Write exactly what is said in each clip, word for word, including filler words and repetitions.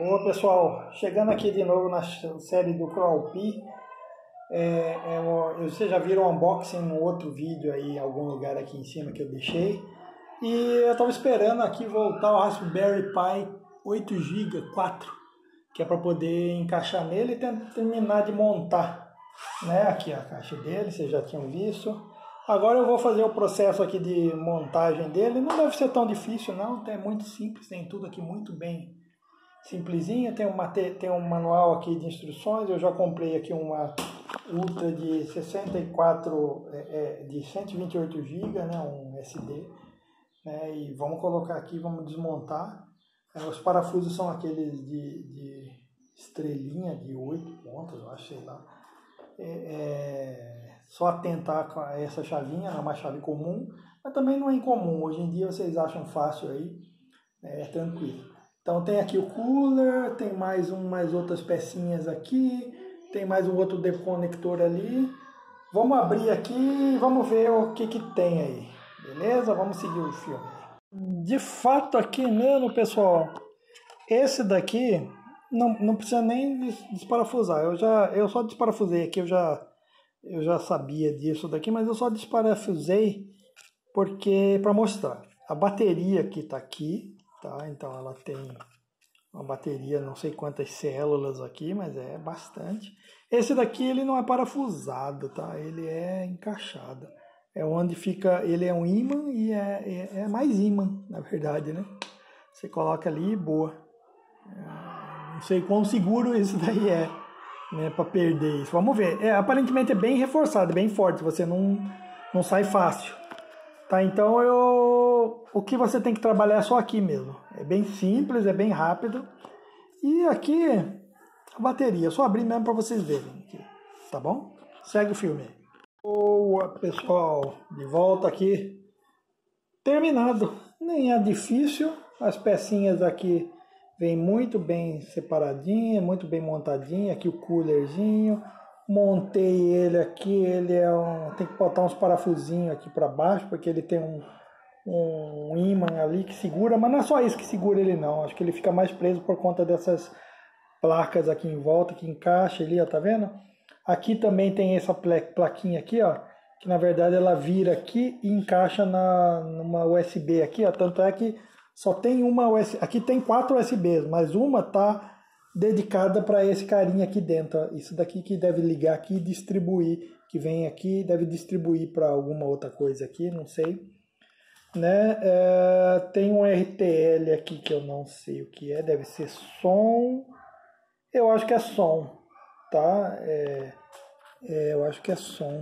Ô pessoal, chegando aqui de novo na série do Crawlpi, é, é, vocês já viram o unboxing no outro vídeo aí, em algum lugar aqui em cima que eu deixei. E eu estava esperando aqui voltar o Raspberry Pi oito gigas, quatro, que é para poder encaixar nele e terminar de montar, né? Aqui a caixa dele, vocês já tinham visto. Agora eu vou fazer o processo aqui de montagem dele. Não deve ser tão difícil não, é muito simples, tem tudo aqui muito bem simplesinha. Tem, uma, tem um manual aqui de instruções. Eu já comprei aqui uma Ultra de sessenta e quatro, é, é, de cento e vinte e oito gigas, né, um S D, né, e vamos colocar aqui, vamos desmontar. É, os parafusos são aqueles de, de estrelinha de oito pontas, eu acho, sei lá. É, é, só atentar com essa chavinha, é uma chave comum, mas também não é incomum. Hoje em dia vocês acham fácil aí, é tranquilo. Então tem aqui o cooler, tem mais umas outras pecinhas aqui, tem mais um outro desconector ali. Vamos abrir aqui e vamos ver o que que tem aí, beleza? Vamos seguir o filme. De fato aqui mesmo, pessoal, esse daqui não, não precisa nem desparafusar. Eu, já, eu só desparafusei aqui, eu já, eu já sabia disso daqui, mas eu só desparafusei porque para mostrar. A bateria que está aqui, tá? Então ela tem uma bateria, não sei quantas células aqui, mas é bastante. Esse daqui ele não é parafusado, tá? Ele é encaixado. É onde fica, ele é um ímã e é, é, é mais ímã, na verdade, né? Você coloca ali e boa. É, não sei quão seguro isso daí é, né? Para perder isso. Vamos ver. É, aparentemente é bem reforçado, bem forte. Você não, não sai fácil. Tá? Então eu, o que você tem que trabalhar é só aqui mesmo. É bem simples, é bem rápido. E aqui a bateria, só abrir mesmo para vocês verem. Aqui, tá bom? Segue o filme aí. Boa, pessoal, de volta aqui. Terminado. Nem é difícil. As pecinhas aqui vêm muito bem separadinhas, muito bem montadinha. Aqui o coolerzinho. Montei ele aqui, ele é um, tem que botar uns parafusinhos aqui para baixo, porque ele tem um, um ímã ali que segura, mas não é só isso que segura ele não, acho que ele fica mais preso por conta dessas placas aqui em volta, que encaixa ali, ó, tá vendo? Aqui também tem essa plaquinha aqui, ó, que na verdade ela vira aqui e encaixa na, numa U S B aqui, ó, tanto é que só tem uma U S B, aqui tem quatro U S Bs, mas uma tá dedicada para esse carinha aqui dentro, ó. Isso daqui que deve ligar aqui e distribuir, que vem aqui, deve distribuir para alguma outra coisa aqui, não sei, né? É, tem um R T L aqui que eu não sei o que é, deve ser som, eu acho que é som, tá? É, é, eu acho que é som,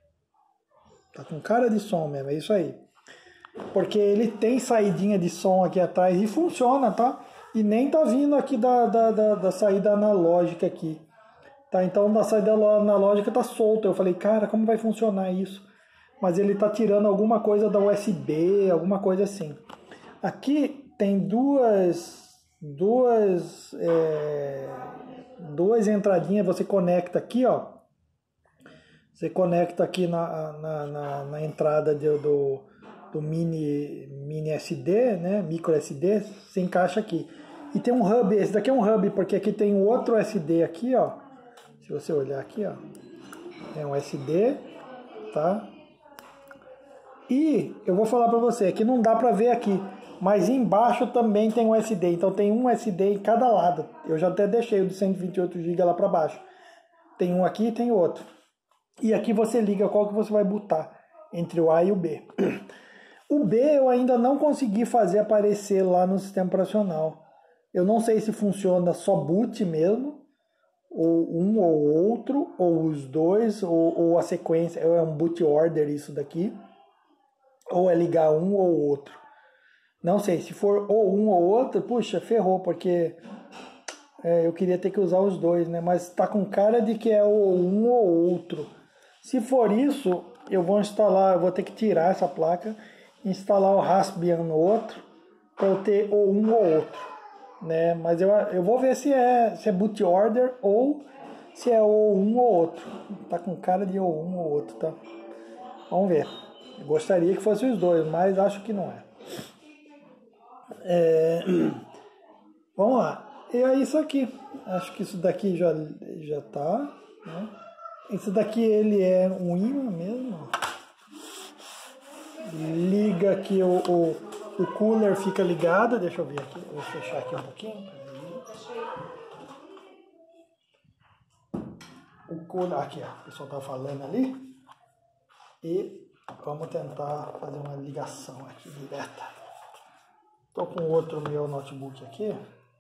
tá com cara de som mesmo, é isso aí, porque ele tem saidinha de som aqui atrás e funciona, tá? E nem tá vindo aqui da, da, da, da saída analógica aqui. Tá? Então da saída analógica tá solta. Eu falei, cara, como vai funcionar isso? Mas ele tá tirando alguma coisa da U S B, alguma coisa assim. Aqui tem duas, duas, é, duas entradinhas. Você conecta aqui, ó. Você conecta aqui na, na, na, na entrada de, do, do mini, mini S D, né? Micro S D. Você encaixa aqui. E tem um hub, esse daqui é um hub, porque aqui tem um outro S D aqui, ó. Se você olhar aqui, ó. É um S D, tá? E eu vou falar pra você, que não dá pra ver aqui, mas embaixo também tem um S D. Então tem um S D em cada lado. Eu já até deixei o de cento e vinte e oito gigas lá pra baixo. Tem um aqui e tem outro. E aqui você liga qual que você vai botar entre o A e o B. O B eu ainda não consegui fazer aparecer lá no sistema operacional. Eu não sei se funciona só boot mesmo, ou um ou outro, ou os dois, ou, ou a sequência, é um boot order isso daqui, ou é ligar um ou outro. Não sei, se for ou um ou outro, puxa, ferrou, porque é, eu queria ter que usar os dois, né? Mas tá com cara de que é ou um ou outro. Se for isso, eu vou instalar, eu vou ter que tirar essa placa, instalar o Raspbian no outro, para eu ter ou um ou outro. Né? Mas eu, eu vou ver se é, se é boot order ou se é ou um ou outro. Tá com cara de ou um ou outro, tá? Vamos ver. Eu gostaria que fosse os dois, mas acho que não é. é... Vamos lá. E é isso aqui. Acho que isso daqui já, já tá, né? Esse daqui ele é um ímã mesmo. Liga aqui o, o, o cooler fica ligado. Deixa eu ver aqui. Vou fechar aqui um pouquinho. O cooler, aqui ó, o pessoal tá falando ali. E vamos tentar fazer uma ligação aqui direta. Tô com outro meu notebook aqui.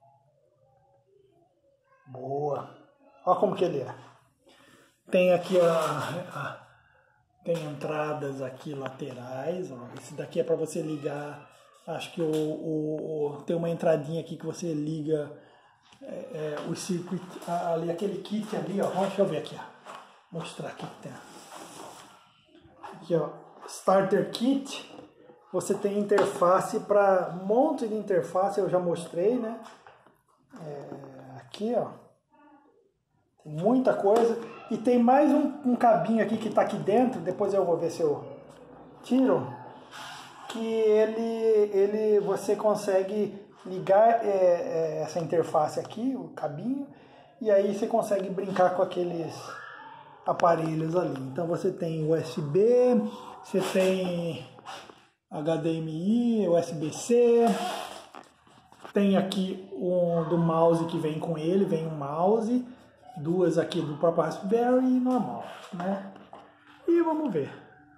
Boa. Olha como que ele é. Tem aqui a, a tem entradas aqui laterais. Ó. Esse daqui é para você ligar. Acho que o, o, o tem uma entradinha aqui que você liga é, é, o circuito ali, aquele kit ali, ó. Deixa eu ver aqui, ó. Mostrar aqui que tem. Aqui, ó. Starter kit. Você tem interface para um monte de interface. Eu já mostrei, né? É, aqui, ó. Tem muita coisa. E tem mais um, um cabinho aqui que está aqui dentro. Depois eu vou ver se eu tiro. Que ele, ele você consegue ligar é, é, essa interface aqui, o cabinho. E aí você consegue brincar com aqueles aparelhos ali. Então você tem U S B, você tem H D M I, U S B C. Tem aqui um do mouse que vem com ele, vem um mouse. Duas aqui do próprio Raspberry e normal, né? E vamos ver.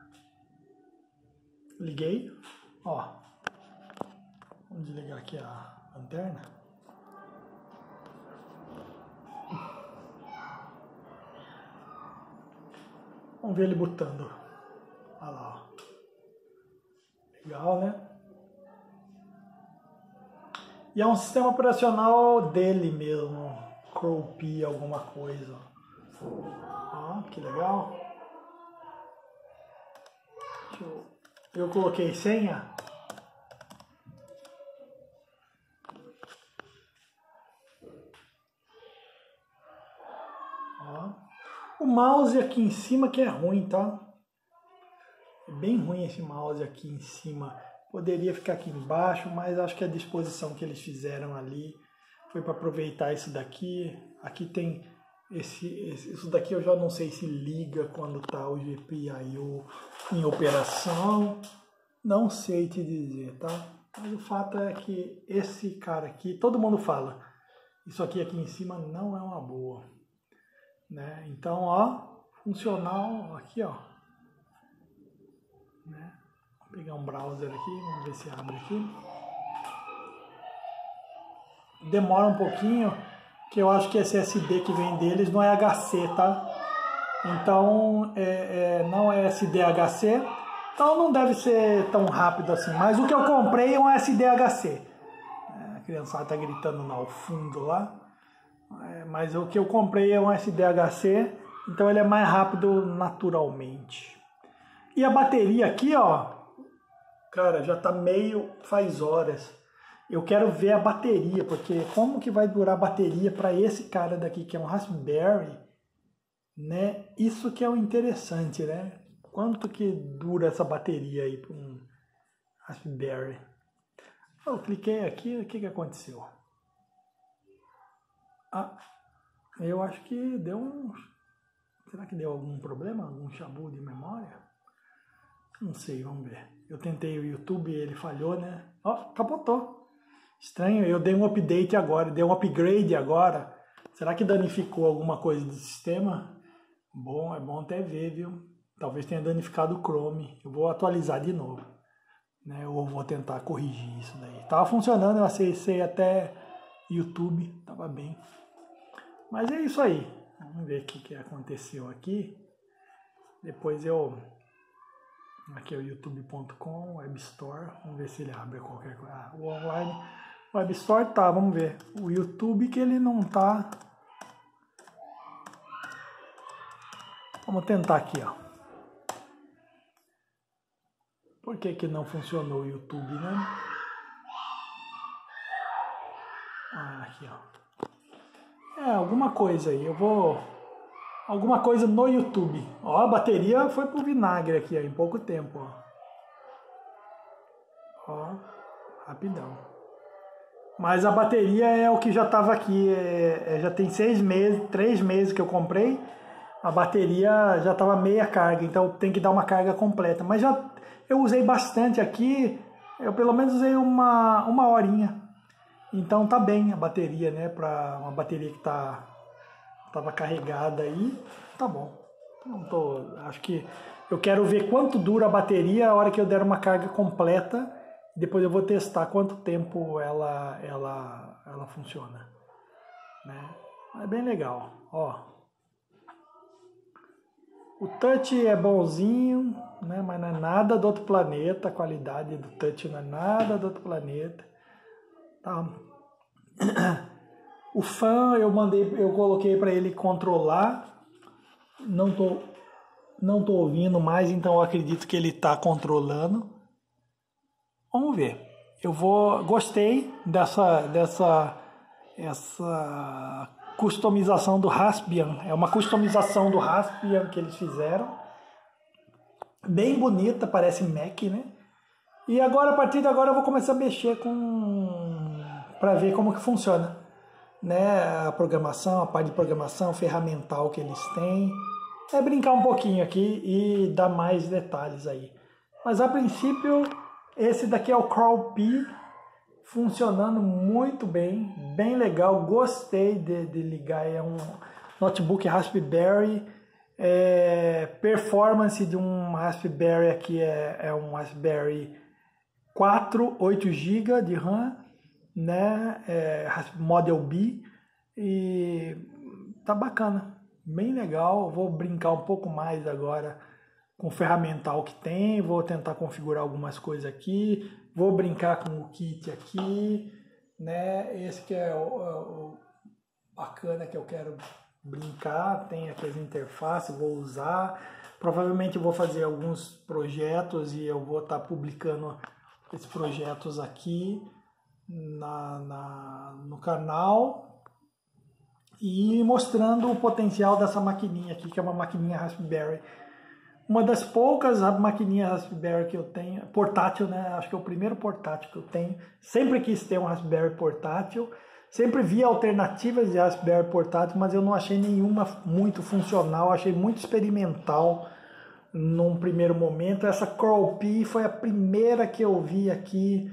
Liguei, ó. Vamos desligar aqui a lanterna. Vamos ver ele botando. Olha lá, ó. Legal, né? E é um sistema operacional dele mesmo. Crow-P, alguma coisa. Ó, que legal. Deixa eu... eu coloquei senha. Ó. O mouse aqui em cima que é ruim, tá? É bem ruim esse mouse aqui em cima. Poderia ficar aqui embaixo, mas acho que a disposição que eles fizeram ali foi para aproveitar isso daqui. Aqui tem esse, esse, isso daqui eu já não sei se liga quando tá o G P I O em operação. Não sei te dizer, tá? Mas o fato é que esse cara aqui, todo mundo fala, isso aqui aqui em cima não é uma boa, né? Então, ó, funcional aqui, ó, né? Vou pegar um browser aqui, vamos ver se abre aqui. Demora um pouquinho, que eu acho que esse S S D que vem deles não é H C, tá? Então, é, é, não é S D H C, então não deve ser tão rápido assim. Mas o que eu comprei é um S D H C. É, a criançada tá gritando lá ao fundo lá. É, mas o que eu comprei é um S D H C, então ele é mais rápido naturalmente. E a bateria aqui, ó, cara, já tá meio, faz horas. Eu quero ver a bateria, porque como que vai durar a bateria para esse cara daqui, que é um Raspberry, né? Isso que é o interessante, né? Quanto que dura essa bateria aí para um Raspberry? Eu cliquei aqui, o que que aconteceu? Ah, eu acho que deu um... Será que deu algum problema? Algum chabu de memória? Não sei, vamos ver. Eu tentei o YouTube e ele falhou, né? Ó, capotou. Estranho, eu dei um update agora, dei um upgrade agora. Será que danificou alguma coisa do sistema? Bom, é bom até ver, viu? Talvez tenha danificado o Chrome. Eu vou atualizar de novo, né? Ou vou tentar corrigir isso daí. Tava funcionando, eu acessei até YouTube, tava bem. Mas é isso aí. Vamos ver o que, que aconteceu aqui. Depois eu... Aqui é o youtube ponto com, Web Store. Vamos ver se ele abre qualquer coisa. Ah, o online... Web Store tá, vamos ver. O YouTube que ele não tá. Vamos tentar aqui, ó. Por que que não funcionou o YouTube, né? Ah, aqui, ó. É, alguma coisa aí. Eu vou... Alguma coisa no YouTube. Ó, a bateria foi pro vinagre aqui, ó, em pouco tempo, ó. Ó, rapidão. Mas a bateria é o que já estava aqui, é, é, já tem seis meses, três meses que eu comprei, a bateria já estava meia carga, então tem que dar uma carga completa. Mas já eu usei bastante aqui, eu pelo menos usei uma, uma horinha, então tá bem a bateria, né? Para uma bateria que tá tava carregada aí, tá bom. Não tô, acho que eu quero ver quanto dura a bateria a hora que eu der uma carga completa. Depois eu vou testar quanto tempo ela, ela, ela funciona, né? É bem legal, ó. O touch é bonzinho, né? Mas não é nada do outro planeta. A qualidade do touch não é nada do outro planeta. Tá? O fan eu mandei, eu coloquei para ele controlar. Não tô, não tô ouvindo mais, então eu acredito que ele está controlando. Vamos ver. Eu vou, gostei dessa, dessa, essa customização do Raspbian. É uma customização do Raspbian que eles fizeram. Bem bonita, parece Mac, né? E agora, a partir de agora, eu vou começar a mexer com, para ver como que funciona, né? A programação, a parte de programação, ferramental que eles têm. É brincar um pouquinho aqui e dar mais detalhes aí. Mas a princípio, esse daqui é o Crawl-P, funcionando muito bem, bem legal, gostei de, de ligar, é um notebook Raspberry, é, performance de um Raspberry aqui é, é um Raspberry quatro, oito gigas de RAM, né, é, Model B, e tá bacana, bem legal. Vou brincar um pouco mais agora com o ferramental que tem, vou tentar configurar algumas coisas aqui, vou brincar com o kit aqui, né? Esse que é o, o bacana que eu quero brincar, tem aqui as interfaces, vou usar, provavelmente eu vou fazer alguns projetos e eu vou estar tá publicando esses projetos aqui na, na, no canal e mostrando o potencial dessa maquininha aqui, que é uma maquininha Raspberry. Uma das poucas maquininhas Raspberry que eu tenho, portátil, né? Acho que é o primeiro portátil que eu tenho. Sempre quis ter um Raspberry portátil. Sempre vi alternativas de Raspberry portátil, mas eu não achei nenhuma muito funcional. Achei muito experimental num primeiro momento. Essa Crawl-P foi a primeira que eu vi aqui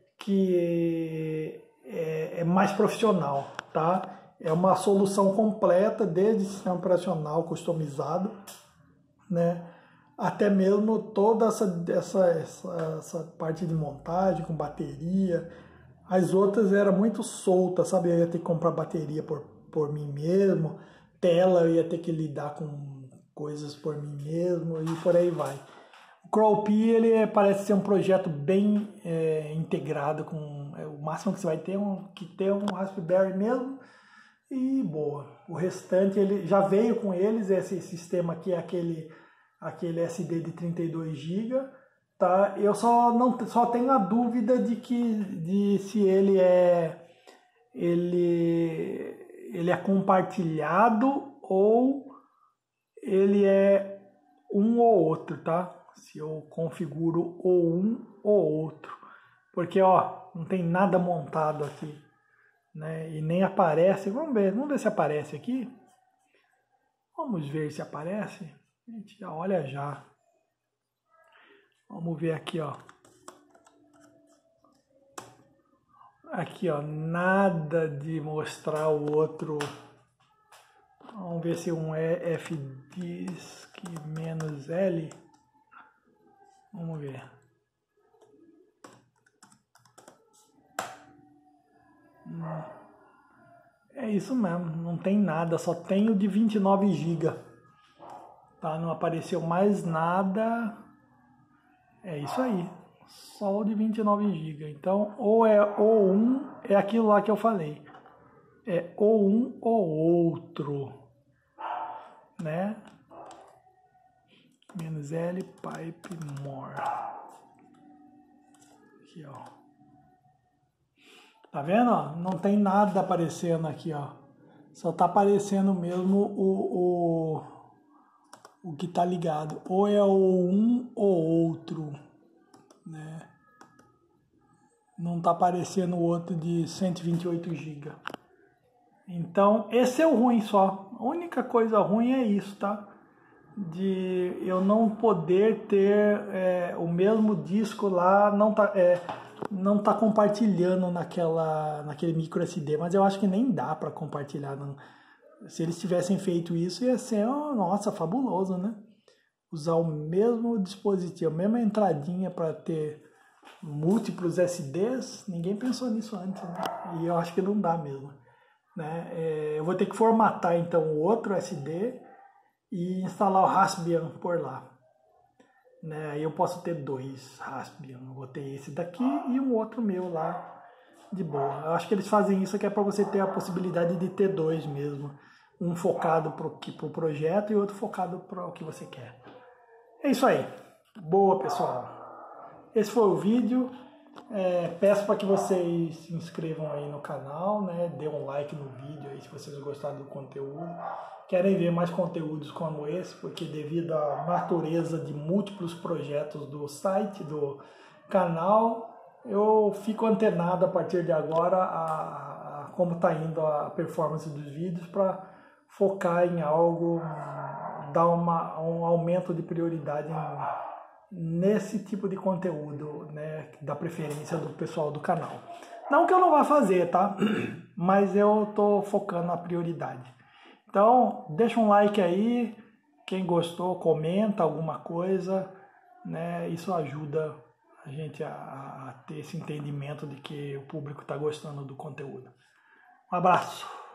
que é, é mais profissional, tá? É uma solução completa, desde sistema operacional customizado, né? Até mesmo toda essa, essa, essa, essa parte de montagem com bateria. As outras era muito solta, sabe? Eu ia ter que comprar bateria por, por mim mesmo, tela eu ia ter que lidar com coisas por mim mesmo e por aí vai. O Crawl-P, ele é, parece ser um projeto bem é, integrado com... É, o máximo que você vai ter é um, que ter um Raspberry mesmo e boa. O restante ele já veio com eles, esse sistema aqui é aquele... aquele S D de trinta e dois gigas, tá? Eu só não só tenho a dúvida de que de se ele é ele ele é compartilhado ou ele é um ou outro, tá? Se eu configuro ou um ou outro, porque ó, não tem nada montado aqui, né? E nem aparece. Vamos ver, vamos ver se aparece aqui. Vamos ver se aparece. A gente já olha já. Vamos ver aqui, ó. Aqui, ó, nada de mostrar o outro. Vamos ver se um é F-Disk menos L. Vamos ver. Hum. É isso mesmo, não tem nada, só tem o de vinte e nove gigas. Tá, não apareceu mais nada. É isso aí. Só o de vinte e nove gigas. Então, ou é ou um, é aquilo lá que eu falei. É ou um ou outro. Né? Menos L, pipe, more. Aqui, ó. Tá vendo? Ó? Não tem nada aparecendo aqui, ó. Só tá aparecendo mesmo o... o o que tá ligado, ou é o um ou outro, né? não tá aparecendo o outro de cento e vinte e oito gigas. Então, esse é o ruim só. A única coisa ruim é isso, tá? De eu não poder ter é, o mesmo disco lá, não tá, é, não tá compartilhando naquela, naquele micro S D, mas eu acho que nem dá para compartilhar. Não. Se eles tivessem feito isso, ia ser, oh, nossa, fabuloso, né? Usar o mesmo dispositivo, a mesma entradinha para ter múltiplos S Ds, ninguém pensou nisso antes, né? E eu acho que não dá mesmo, né? É, eu vou ter que formatar então o outro S D e instalar o Raspbian por lá, né? Aí eu posso ter dois Raspbian, eu vou ter esse daqui e um outro meu lá de boa. Eu acho que eles fazem isso que é para você ter a possibilidade de ter dois mesmo, um focado para o pro projeto e outro focado para o que você quer. É isso aí. Boa, pessoal. Esse foi o vídeo. É, peço para que vocês se inscrevam aí no canal, né? Dê um like no vídeo aí se vocês gostaram do conteúdo. Querem ver mais conteúdos como esse, porque devido à natureza de múltiplos projetos do site, do canal, eu fico antenado a partir de agora a, a como está indo a performance dos vídeos para focar em algo, dar uma, um aumento de prioridade em, nesse tipo de conteúdo, né, da preferência do pessoal do canal. Não que eu não vá fazer, tá? Mas eu tô focando na prioridade. Então, deixa um like aí, quem gostou, comenta alguma coisa, né? Isso ajuda a gente a, a ter esse entendimento de que o público está gostando do conteúdo. Um abraço!